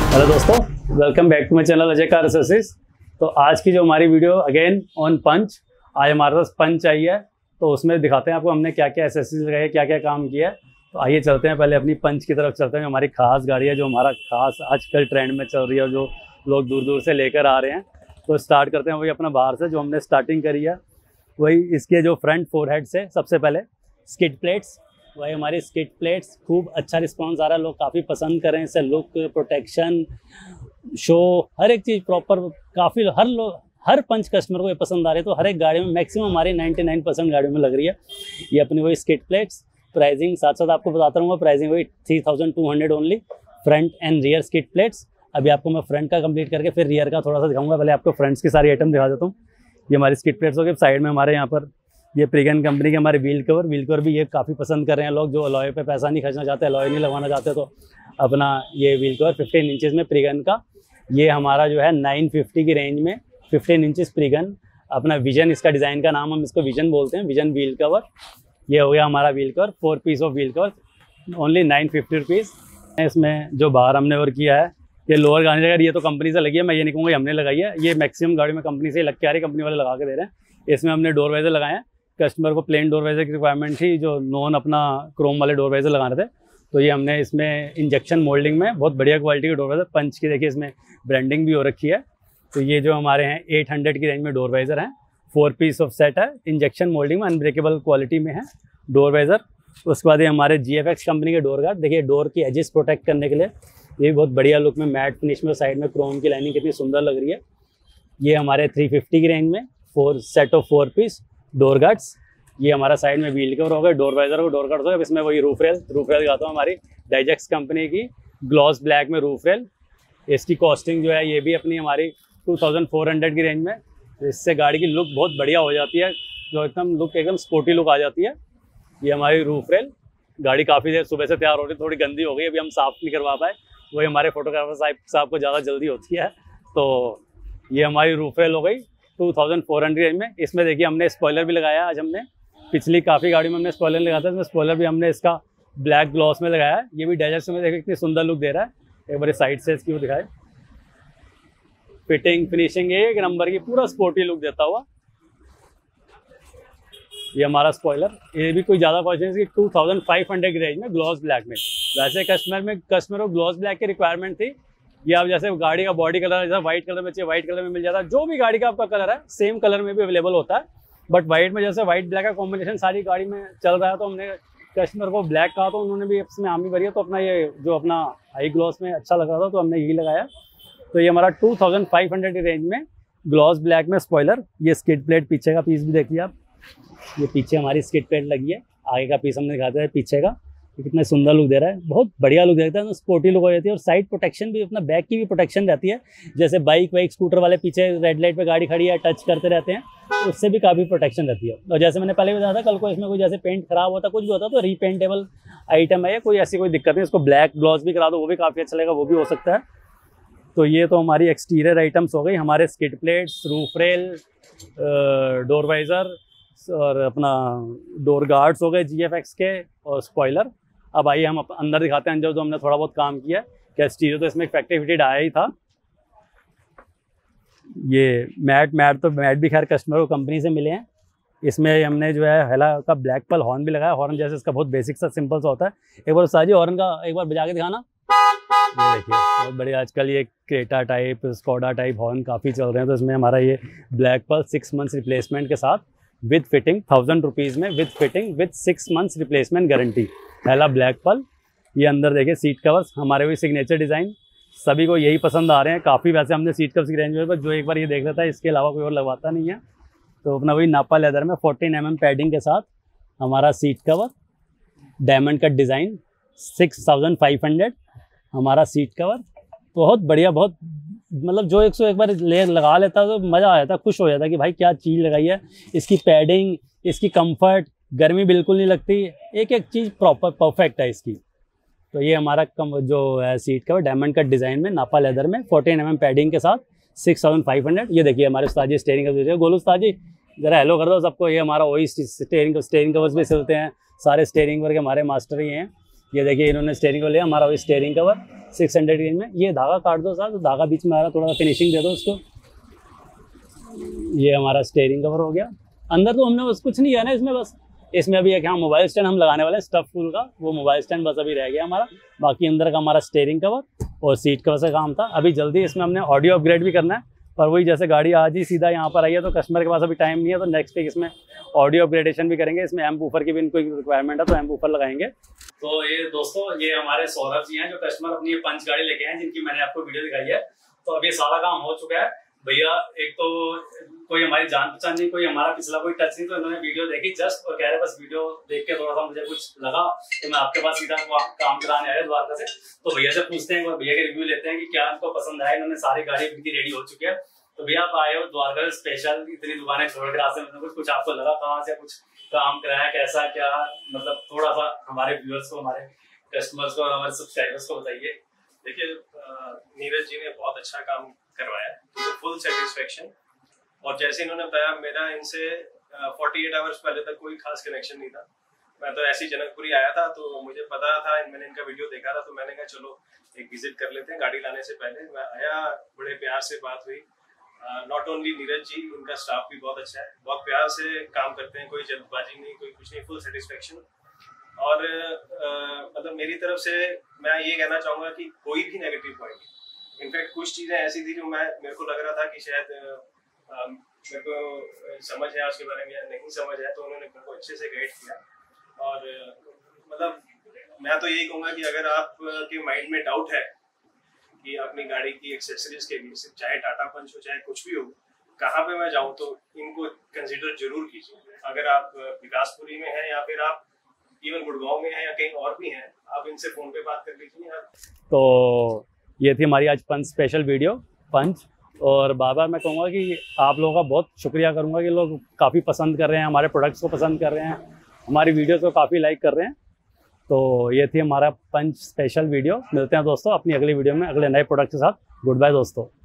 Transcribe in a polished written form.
Hello दोस्तों, welcome back to my channel Ajay car accessories. तो आज की जो हमारी वीडियो अगेन ऑन पंच, आज हमारे पास पंच आई है तो उसमें दिखाते हैं आपको हमने क्या क्या एक्सेसरीज लगाई है, क्या क्या काम किया है। तो आइए चलते हैं, पहले अपनी पंच की तरफ चलते हैं। जो हमारी खास गाड़ी है, जो हमारा खास आजकल ट्रेंड में चल रही है, जो लोग दूर दूर से लेकर आ रहे हैं। तो स्टार्ट करते हैं वही अपना बाहर से, जो हमने स्टार्टिंग करी है वही इसके जो फ्रंट फोरहेड से। सबसे पहले स्किड प्लेट्स, वही हमारी स्किड प्लेट्स, खूब अच्छा रिस्पांस आ रहा है, लोग काफ़ी पसंद कर रहे हैं इसे। लुक, प्रोटेक्शन, शो, हर एक चीज़ प्रॉपर, काफ़ी हर पंच कस्टमर को ये पसंद आ रही है। तो हर एक गाड़ी में मैक्सिमम हमारी 99% गाड़ियों में लग रही है ये अपनी वही स्किड प्लेट्स। प्राइसिंग साथ साथ आपको बताता रहूँगा, प्राइसिंग वही 3200 only, front and rear skid plates. अभी आपको मैं फ्रंट का कंप्लीट करके फिर रियर का थोड़ा सा दिखाऊंगा। पहले आपको फ्रंट्स की सारी आइटम दिखा देता हूँ। ये हमारी स्किड प्लेट्स हो गई। साइड में हमारे यहाँ पर ये प्रीगन कंपनी के हमारे व्हील कवर भी ये काफ़ी पसंद कर रहे हैं लोग, जो अलॉय पे पैसा नहीं खर्चना चाहते, अलॉय नहीं लगवाना चाहते, तो अपना ये व्हील कवर 15 इंचज़ में प्रीगन का, ये हमारा जो है 950 की रेंज में 15 इंचज़ प्रीगन अपना विजन, इसका डिज़ाइन का नाम हम इसको विजन बोलते हैं, विजन व्हील कवर। ये हो गया हमारा wheel cover, 4 piece of wheel cover, only 950 rupees. इसमें जो बाहर हमने वर्क किया है, ये लोअर गाड़ी अगर ये तो कंपनी से लगी है, मैं ये नहीं कहूँगा हमने लगाई है, ये मैक्सिमम गाड़ी में कंपनी से लग के आ रही है, कंपनी वाले लगा के दे रहे हैं। इसमें हमने डोर वाइजर लगाए हैं। कस्टमर को प्लेन डोर वाइजर की रिक्वायरमेंट थी, जो नॉन अपना क्रोम वाले डोर वाइजर लगाने थे, तो ये हमने इसमें इंजेक्शन मोल्डिंग में बहुत बढ़िया क्वालिटी के डोर वाइजर, पंच की देखिए इसमें ब्रांडिंग भी हो रखी है। तो ये जो हमारे हैं 800 की रेंज में डोर वाइजर हैं, 4 पीस ऑफ सेट है, इंजेक्शन मोल्डिंग में अनब्रेकेबल क्वालिटी में है डोर वाइजर। उसके बाद ये हमारे GFX कंपनी के डोर गार्ड, देखिए डोर की एजेस प्रोटेक्ट करने के लिए, ये बहुत बढ़िया लुक में मैट फिनिश में, साइड में क्रोम की लाइनिंग कितनी सुंदर लग रही है। ये हमारे 350 की रेंज में 4 set of 4 piece door guards. ये हमारा साइड में व्हील कवर हो गया, डोर वाइजर को डोर गार्ड हो गया। इसमें वही रूफ रेल दिखाता हूँ, हमारी डाइजेक्स कंपनी की ग्लॉस ब्लैक में रूफ रेल। इसकी कॉस्टिंग जो है ये भी अपनी हमारी 2400 की रेंज में। इससे गाड़ी की लुक बहुत बढ़िया हो जाती है, जो एकदम स्पोर्टी लुक आ जाती है। ये हमारी रूफ रेल, गाड़ी काफ़ी देर सुबह से तैयार हो रही है, थोड़ी गंदी हो गई, अभी हम साफ़ नहीं करवा पाए, वही हमारे फोटोग्राफर साहब को ज़्यादा जल्दी होती है। तो ये हमारी रूफ रेल हो गई 2400 की रेंज में। इसमें देखिए हमने स्पॉइलर भी लगाया आज, हमने पिछली काफ़ी गाड़ी में हमने स्पॉइलर लगाया था, इसमें स्पॉइलर भी हमने इसका ब्लैक ग्लॉस में लगाया है। ये भी डाइजेक्स में देखिए कितनी सुंदर लुक दे रहा है। एक बार साइड से इसकी वो दिखाए, फिटिंग फिनिशिंग एक नंबर की, पूरा स्पोर्टी लुक देता हुआ। ये हमारा स्पॉइलर, ये भी कोई ज़्यादा कॉस्ट नहीं, 2500 की रेंज में ग्लॉस ब्लैक में। वैसे कस्टमर को ग्लॉस ब्लैक की रिक्वायरमेंट थी। ये आप जैसे गाड़ी का बॉडी कलर जैसा व्हाइट कलर में चाहिए, व्हाइट कलर में मिल जाता है। जो भी गाड़ी का आपका कलर है सेम कलर में भी अवेलेबल होता है, बट व्हाइट में जैसे व्हाइट ब्लैक का कॉम्बिनेशन सारी गाड़ी में चल रहा है, तो हमने कस्टमर को ब्लैक कहा, तो उन्होंने भी इसमें हामी भरी है। तो अपना ये जो अपना हाई ग्लॉस में अच्छा लग रहा था, तो हमने यही लगाया। तो ये हमारा 2500 की रेंज में ग्लॉस ब्लैक में स्पॉइलर। ये स्किड प्लेट पीछे का पीस भी देखिए आप, ये पीछे हमारी स्किड प्लेट लगी है, आगे का पीस हमने दिखाते हैं पीछे का, कितना सुंदर लुक दे रहा है, बहुत बढ़िया लुक देता है, स्पोर्टी लुक हो जाती है। और साइड प्रोटेक्शन भी, अपना बैक की भी प्रोटेक्शन रहती है। जैसे बाइक वाइक स्कूटर वाले पीछे रेड लाइट पे गाड़ी खड़ी है, टच करते रहते हैं, तो उससे भी काफ़ी प्रोटेक्शन रहती है। और जैसे मैंने पहले बताया था, कल को इसमें कोई जैसे पेंट खराब होता, कुछ भी होता, तो रीपेंटेबल आइटम है, कोई ऐसी कोई दिक्कत नहीं। इसको ब्लैक ग्लॉस भी करा दो, वो भी काफ़ी अच्छा लगेगा, वो भी हो सकता है। तो ये तो हमारी एक्सटीरियर आइटम्स हो गई, हमारे skid plates, roof rail, door visor और अपना डोर गार्ड्स हो गए GFX के, और स्पॉइलर। अब आइए हम अंदर दिखाते हैं, जो हमने थोड़ा बहुत काम किया। क्या स्टीरियो तो इसमें फैक्ट्री फिटेड आया ही था। ये मैट भी खैर कस्टमर को कंपनी से मिले हैं। इसमें हमने जो है हेला का ब्लैक पल हॉर्न भी लगाया। हॉर्न जैसे इसका बहुत बेसिक सा सिंपल सा होता है। एक बार साजी हॉर्न का एक बार बजा के दिखाना। ये देखिए बहुत बढ़िया, आजकल ये Creta type, Skoda type horn काफ़ी चल रहे हैं। तो इसमें हमारा ये ब्लैक पल 6 मंथ्स रिप्लेसमेंट के साथ विद फिटिंग 1000 रुपीज़ में, with fitting with 6 months replacement guarantee, पहला ब्लैक पल। ये अंदर देखिए सीट कवर्स, हमारे भी सिग्नेचर डिज़ाइन, सभी को यही पसंद आ रहे हैं काफ़ी। वैसे हमने सीट कवर्स की रेंज में जो एक बार ये देख लेता है, इसके अलावा कोई और लगवाता नहीं है। तो अपना वही नापा लेदर में 14 mm पैडिंग के साथ हमारा seat cover, diamond cut design, 6500 हमारा सीट कवर। बहुत बढ़िया, बहुत मतलब जो एक बार लगा लेता तो मज़ा आ जाता, खुश हो जाता कि भाई क्या चीज़ लगाई है। इसकी पैडिंग, इसकी कंफर्ट, गर्मी बिल्कुल नहीं लगती, एक एक चीज़ प्रॉपर परफेक्ट है इसकी। तो ये हमारा जो है seat cover diamond cut design में, नापा लेदर में, 14 mm पैडिंग के साथ 6500। ये देखिए हमारे उस्ताद जी स्टेयरिंग कवर, गोलू उस्ताद जी ज़रा हेलो कर दो सबको। ये हमारा वही स्टेयरिंग कवर्स भी सिलते हैं, सारे स्टेयरिंग कवर के हमारे मास्टर ही हैं। ये देखिए इन्होंने स्टेयरिंग कवर लिया, हमारा वही स्टेयरिंग कवर। 600 रेंज में। ये धागा काट दो साहब, तो धागा बीच में आ रहा, थोड़ा सा फिनिशिंग दे दो उसको। ये हमारा स्टीयरिंग कवर हो गया। अंदर तो हमने बस कुछ नहीं किया ना इसमें, बस इसमें अभी एक यहाँ मोबाइल स्टैंड हम लगाने वाले हैं स्टफ फुल का, वो मोबाइल स्टैंड बस अभी रह गया हमारा। बाकी अंदर का हमारा स्टीयरिंग कवर और सीट कवर से काम था। अभी जल्दी इसमें हमने ऑडियो अपग्रेड भी करना है, पर वही जैसे गाड़ी आज ही सीधा यहाँ पर आई है तो कस्टमर के पास अभी टाइम नहीं है, तो नेक्स्ट वीक इसमें ऑडियो अपग्रेडेशन भी करेंगे। इसमें एम्प ऊपर की भी इनको रिक्वायरमेंट है, तो एम्प ऊपर लगाएंगे। तो ये दोस्तों, ये हमारे सौरभ जी हैं जो कस्टमर अपनी ये पंच गाड़ी लेके हैं, जिनकी मैंने आपको वीडियो दिखाई है। तो अभी सारा काम हो चुका है भैया। एक तो कोई हमारी जान पहचान नहीं, कोई हमारा पिछला कोई टच नहीं, तो इन्होंने वीडियो देखी जस्ट और कह रहे बस वीडियो देख के थोड़ा सा मुझे कुछ लगा तो मैं आपके पास सीधा काम कराने आया द्वारका से। तो भैया से पूछते हैं, भैया के रिव्यू लेते हैं कि क्या इनको पसंद आया। इन्होंने सारी गाड़ी इनकी रेडी हो चुकी है। तो भैया आप आए हो द्वारका से स्पेशल, इतनी दुकानें छोड़ के रास्ते में, कुछ आपको लगा कहाँ से कुछ काम कराया, कैसा क्या, मतलब थोड़ा सा हमारे व्यूअर्स को, हमारे कस्टमर्स को और हमारे सब्सक्राइबर्स को बताइए। देखिए, नीरज जी ने बहुत अच्छा काम करवाया, तो फुल सेटिस्फेक्शन। और जैसे इन्होंने बताया, मेरा इनसे 48 आवर्स पहले तक कोई खास कनेक्शन नहीं था। मैं तो ऐसी जनकपुरी आया था, तो मुझे पता था, मैंने इनका वीडियो देखा था, तो मैंने कहा चलो एक विजिट कर लेते हैं। गाड़ी लाने से पहले मैं आया, बड़े प्यार से बात हुई। नॉट ओनली नीरज जी, इनका स्टाफ भी बहुत अच्छा है, बहुत प्यार से काम करते हैं, कोई जल्दबाजी नहीं, कोई कुछ नहीं, फुल सेटिस्फेक्शन। और मतलब मेरी तरफ से मैं ये कहना चाहूँगा कि कोई भी नेगेटिव पॉइंट, इनफैक्ट कुछ चीज़ें ऐसी थी जो मेरे को लग रहा था कि शायद मेरे को समझ है उसके बारे में या नहीं समझ है, तो उन्होंने मेरे को अच्छे से गाइड किया। और मतलब मैं तो यही कहूँगा कि अगर आपके माइंड में डाउट है कि अपनी गाड़ी की एक्सेसरीज के लिए, चाहे टाटा पंच हो चाहे कुछ भी हो, कहाँ पे मैं जाऊँ, तो इनको कंसिडर जरूर कीजिए। अगर आप विकासपुरी में हैं या फिर आप इवन गुड़गांव में हैं या कहीं और भी हैं, आप इनसे फोन पे बात कर लीजिए। तो ये थी हमारी आज पंच स्पेशल वीडियो पंच। और बार बार मैं कहूँगा कि आप लोगों का बहुत शुक्रिया करूँगा कि लोग काफ़ी पसंद कर रहे हैं, हमारे प्रोडक्ट्स को पसंद कर रहे हैं, हमारी वीडियोस को काफ़ी लाइक कर रहे हैं। तो ये थी हमारा पंच स्पेशल वीडियो। मिलते हैं दोस्तों अपनी अगली वीडियो में अगले नए प्रोडक्ट के साथ। गुड बाय दोस्तों।